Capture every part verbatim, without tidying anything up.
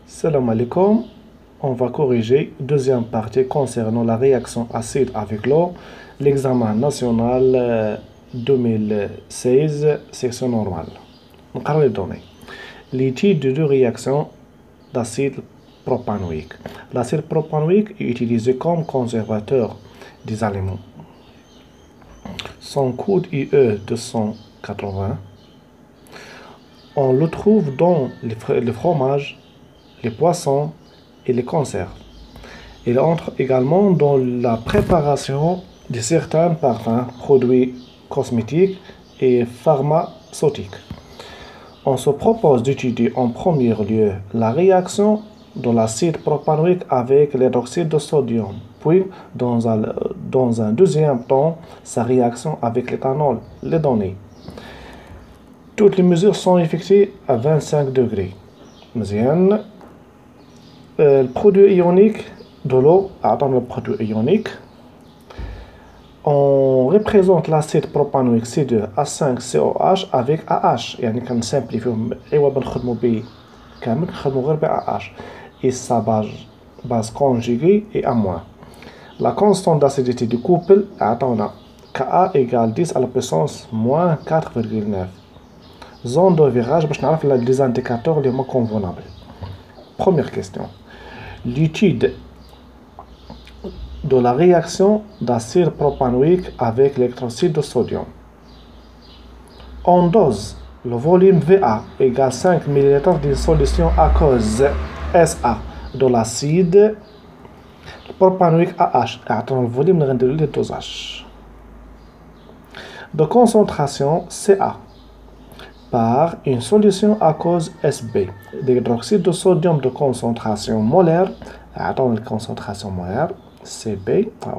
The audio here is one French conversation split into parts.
Salam alaikum. On va corriger deuxième partie concernant la réaction acide avec l'eau, l'examen national euh, deux mille seize, section normale. On va les données. L'étude de deux réactions d'acide propanoïque. L'acide propanoïque est utilisé comme conservateur des aliments. Son code I E deux cent quatre-vingts. On le trouve dans les fromages, les poissons et les conserves. Il entre également dans la préparation de certains parfums, produits cosmétiques et pharmaceutiques. On se propose d'étudier en premier lieu la réaction de l'acide propanoïque avec l'hydroxyde de sodium, puis dans un, dans un deuxième temps, sa réaction avec l'éthanol. Les données. Toutes les mesures sont effectuées à vingt-cinq degrés. مزيان. Euh, le produit ionique de l'eau, attends le produit ionique. On représente l'acide propanoïque C deux H cinq C O H avec A H. يعني كنسامبليفيوهم ايوا بنخدموا به كامل كنخدموا غير ب A H. Et sa base, base conjuguée est à moins. La constante d'acidité du couple attends Ka égale dix à la puissance moins quatre virgule neuf. Zone de virage باش نعرف les indicateurs les moins convenables. Première question. L'étude de la réaction d'acide propanoïque avec l'électrolyte de sodium. En dose, le volume V A égale cinq millilitres d'une solution aqueuse S A de l'acide propanoïque A H. Attends le volume de dosage. De concentration C A par une solution aqueuse S B d'hydroxyde de sodium de concentration molaire, attends la concentration molaire, C B,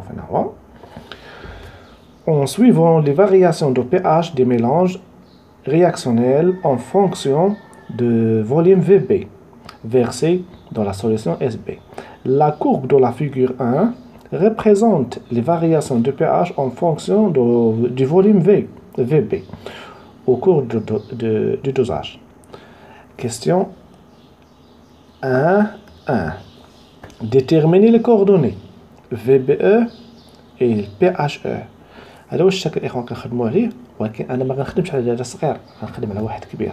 en suivant les variations de pH des mélanges réactionnels en fonction de volume V B versé dans la solution S B. La courbe de la figure un représente les variations de pH en fonction de, du volume V, V B au cours de, de, de, du dosage. Question un un. Déterminer les coordonnées V B E et P H E. هذا هو الشكل اللي كنخدموا عليه، ولكن انا ما غنخدمش على هذا صغير، غنخدم على واحد كبير.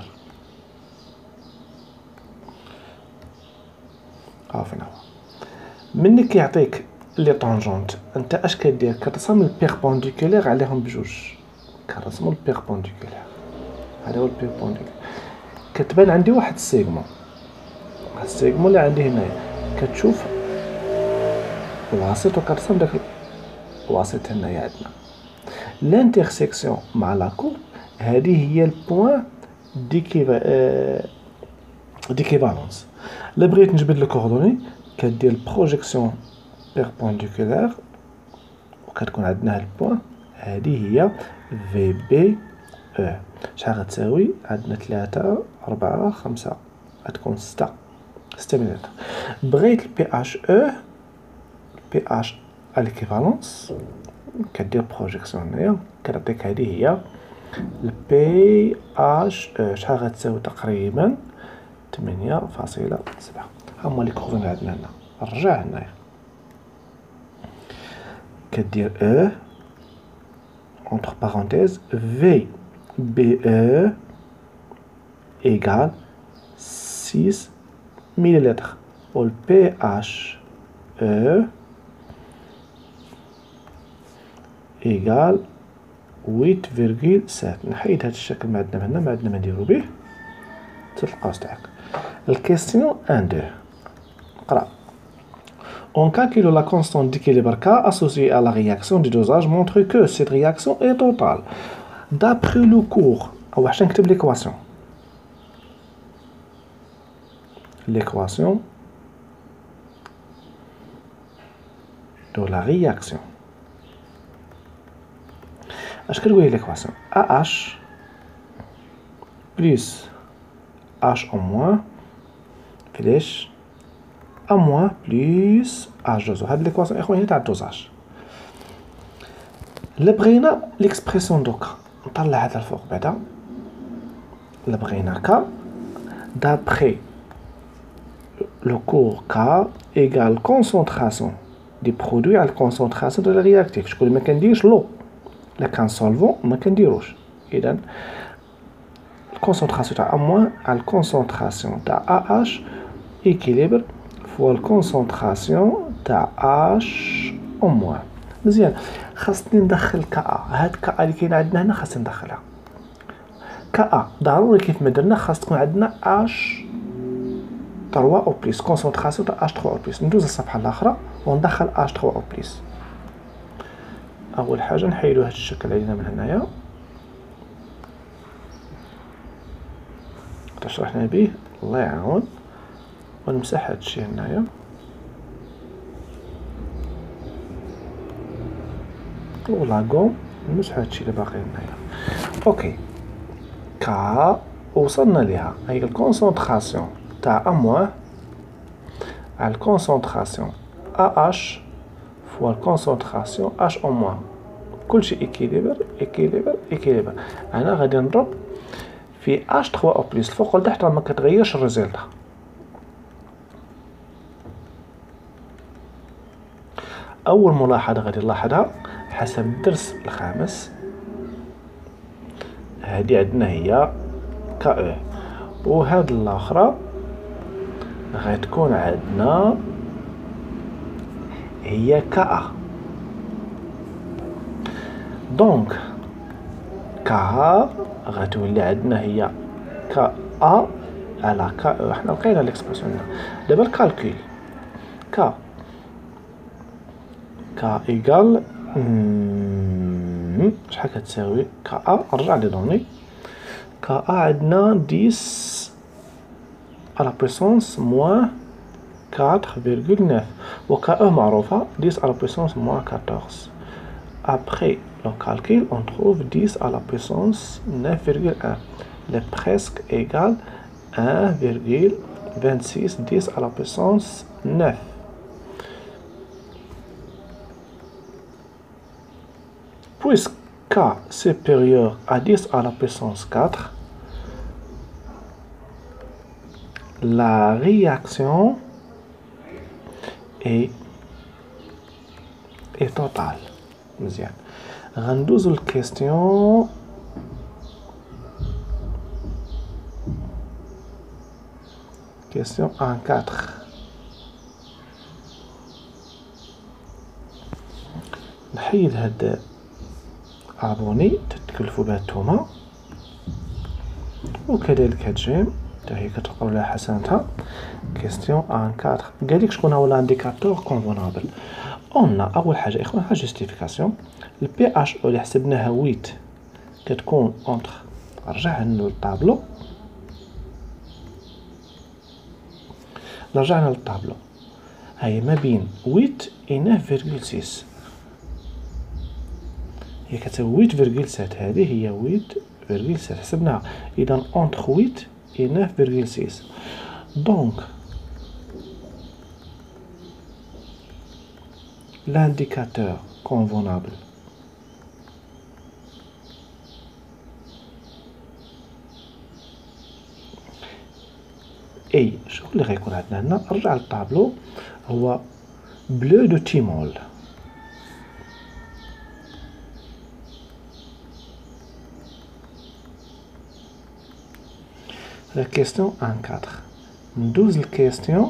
ها فين هو مني كيعطيك لي طونجونت، انت اش كدير؟ كترسم البيربونديكولير عليهم بجوج، كنرسموا البيربونديكولير. هذا هو البيربونديكولير. كتبان عندي واحد السيغمون، السيغمون اللي عندي هنايا كتشوف الوسيط وكترسم داك الوسيط هنايا عندنا. لانترسيكسيون مع لاكور هذه هي البوان ديكيفا ديكيفالونس. الا بغيت نجبد الكوردوني كدير البروجيكسيون بيربونديكولير وكتكون عندنا هاد البوان، هذه هي في بي او. شحال غتساوي؟ عندنا ثلاثة أربعة خمسة، غتكون ستة ستة مليلتر. بغيت البي اش او بي اش الكيفالونس كدير بروجيكسيون هنايا كتعطيك هذه هي البي اش او. شحال غتساوي؟ تقريبا ثمانية فاصلة سبعة. هما لي كوردوني عندنا هنا. رجع هنايا كدير او entre parenthèses V B E égale six millilitres ou le P H E égale huit virgule sept. نحيد هذا الشكل ما عندنا هنا، ما عندنا ما نديرو به، تلقاو تاعك. الكيستيون واحد اثنين قرا. On calcule la constante d'équilibre K associée à la réaction du dosage montre que cette réaction est totale. D'après le cours, on va écrire l'équation. L'équation de la réaction. Est-ce que vous voyez l'équation? A H plus H en moins plus A moins plus H deux O. هاد l'équation هي تاع الدوزاج. إلا بغينا l'expression دوكا نطلع هذا الفوق بعدا. إلا بغينا كا d'après le cours K égale concentration des produits à la concentration de la réactif. Je ne peux pas l'eau. Là, quand solvant, je ne peux pas dire. La concentration A moins à la concentration de AH équilibre fois la concentration de H au moins. مزيان خاصني ندخل كا هاد كا اللي كاين عندنا هنا خاصني ندخلها كا ضروري كيف ما درنا خاص تكون عندنا اش ثلاثة او بليس كونسونطراسيون تاع اش ثلاثة او بليس. ندوز الصفحه الاخرى وندخل اش ثلاثة او بليس. اول حاجه نحيدو هاد الشكل علينا من هنايا تشرحنا به الله يعاون ونمسح هاد الشيء هنايا ولاغوم نمسح هادشي اللي باقي هنايا. اوكي كا وصلنا ليها هي الكونسونطراسيون تاع ا موان على الكونسونطراسيون ا اش فوا الكونسونطراسيون اش او موان كلشي ايكيليبر ايكيليبر ايكيليبر. انا غادي نضرب في اش ثلاثة او بليس الفوق لتحت راه ما كتغيرش الريزلت. اول ملاحظه غادي نلاحظها حسب الدرس الخامس هذه عندنا هي كا او وهاد الاخرى غتكون عندنا هي كا. دونك كا غتولي عندنا هي كا ا على كا او. حنا لقينا ليكسبرسيون دابا الكالكول كا كا ايكال شحال كتساوي كا ا. نرجع لي دوني كا ا عندنا دix على بويسونس موان quatre virgule neuf و كا او معروفة dix على بويسونس موان quatorze. Après le calcul on trouve dix à la puissance neuf virgule un le presque égal un virgule vingt-six dix à la puissance neuf. Puisque K supérieur à dix à la puissance quatre, la réaction est, est totale. مزيان غندوزو الكيستيون كيستيون ان quatre. نحيد هاد ابوني تتكلفوا بها نتوما وكذلك هاد جيم حتى هي كتلقاو لها حسناتها. كيستيون ان quatre قالك شكون هو الانديكاتور كونفونابل. قلنا اول حاجه اخوان ها جوستيفيكاسيون البي اش او اللي حسبناها ثمانية كتكون اونتر. رجعنا للطابلو رجعنا للطابلو هي ما بين ثمانية و neuf virgule six هي كتساوي ثمانية فاصلة سبعة. هذه هي ثمانية فاصلة سبعة حسبناها اذا اونتر ثمانية و neuf virgule six. دونك l'indicateur convenable اي شوف اللي غيكون عندنا هنا. نرجع للطابلو هو بلو دو تيمول. لا كيستيون ان quatre ندوز الكيستيون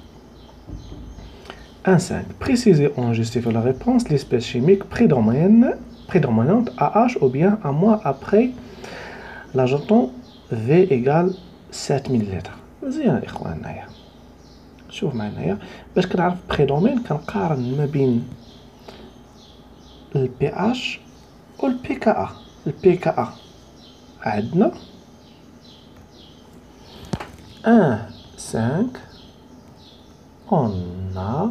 un cinq. Préciser en justifiant la réponse l'espèce chimique prédominante, prédominante A H ou bien un mois après l'adjoint V égale sept millilitres. مزيان يا إخوان هنايا شوف معايا هنايا باش كنعرف بريدومين كنقارن ما بين البي اش و البي كا ا. البي كا ا عندنا un cinq on a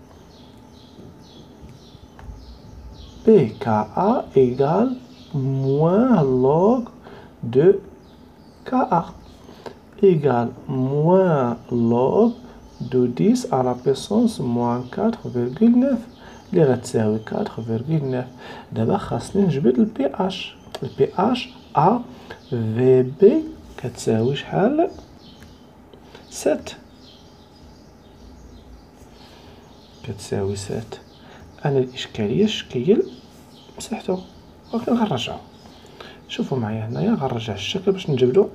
P K A égale moins log de K A égale moins log de dix à la puissance moins quatre virgule neuf اللي غتساوي quatre virgule neuf. دابا خاصني نجبد البي اش. البي اش ا في بي كتساوي شحال؟ سبعة. كتساوي سات. انا الاشكاليه الشكل مسحته ولكن غنرجعو. شوفوا معايا هنايا غنرجع الشكل باش نجبدو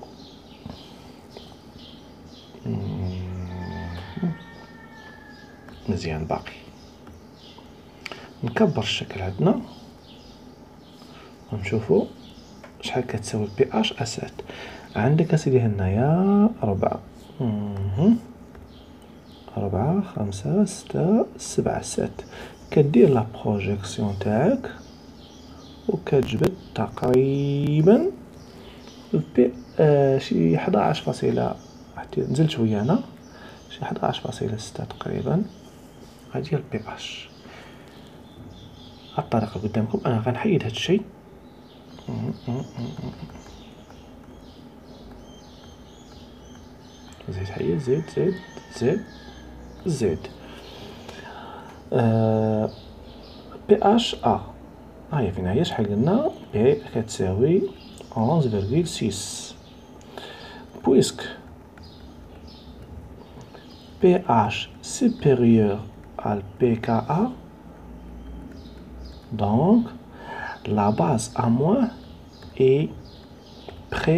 مزيان. باقي نكبر الشكل عندنا ونشوفوا شحال كتساوي بي اش اسات. عندك اسيدي هنايا ربعة ربعة خمسة ستة سبعة سات. كدير لا بروجيكسيون تاعك وكتجبد تقريبا بي آه شي حداش فاصلة، حتى نزلت شويه انا، شي حداش فاصلة ستة تقريبا. هادي هي البي اش. هاد الطريقه قدامكم. انا غنحيد هاد الشيء زيد حيد زيد زيد زيد زيد آه بي اش ا. هاهي فين هي شحال قلنا بي كتساوي onze virgule six. puisque pH supérieur à pKa, donc la base à moins est pré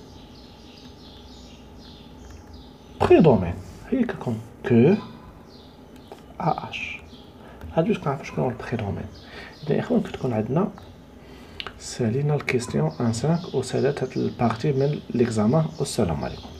prédomaine. هي كتكون que AH. هاد باش كنعرفو شكون هو البريدومين. اذا يا اخوان كتكون عندنا سالينا الكيستيون واحد خمسة وسالات هاد البارتي من ليكزامان. والسلام عليكم.